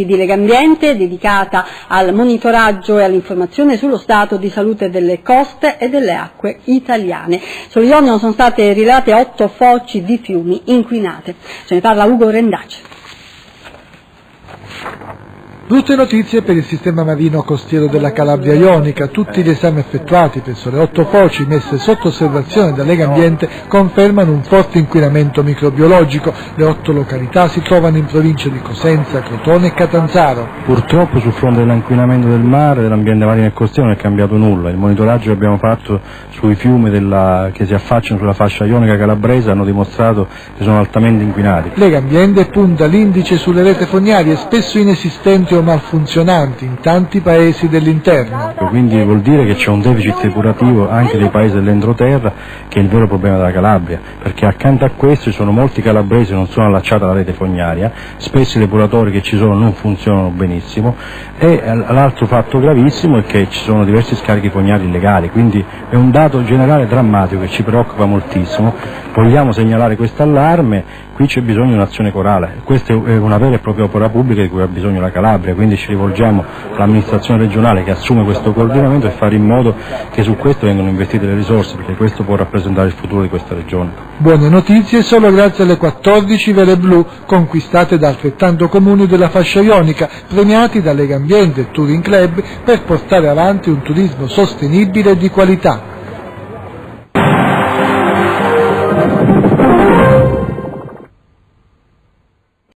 Campi di Legambiente, dedicata al monitoraggio e all'informazione sullo stato di salute delle coste e delle acque italiane. Sul Ionio sono state rilevate 8 foci di fiumi inquinate. Ce ne parla Ugo Rendace. Brutte notizie per il sistema marino costiero della Calabria ionica. Tutti gli esami effettuati presso le 8 foci messe sotto osservazione da Legambiente confermano un forte inquinamento microbiologico. Le 8 località si trovano in provincia di Cosenza, Crotone e Catanzaro. Purtroppo sul fronte dell'inquinamento del mare, dell'ambiente marino e costiero non è cambiato nulla. Il monitoraggio che abbiamo fatto sui fiumi che si affacciano sulla fascia ionica calabrese hanno dimostrato che sono altamente inquinati. Legambiente punta l'indice sulle rete fognarie spesso inesistenti o malfunzionanti in tanti paesi dell'interno. Quindi vuol dire che c'è un deficit depurativo anche dei paesi dell'entroterra, che è il vero problema della Calabria, perché accanto a questo ci sono molti calabresi che non sono allacciati alla rete fognaria, spesso i depuratori che ci sono non funzionano benissimo, e l'altro fatto gravissimo è che ci sono diversi scarichi fognari illegali, quindi è un dato generale drammatico che ci preoccupa moltissimo. Vogliamo segnalare questo allarme. Qui c'è bisogno di un'azione corale, questa è una vera e propria opera pubblica di cui ha bisogno la Calabria, quindi ci rivolgiamo all'amministrazione regionale che assume questo coordinamento e fare in modo che su questo vengano investite le risorse, perché questo può rappresentare il futuro di questa regione. Buone notizie solo grazie alle 14 vele blu conquistate da altrettanto comuni della fascia ionica, premiati da Legambiente e Touring Club per portare avanti un turismo sostenibile e di qualità.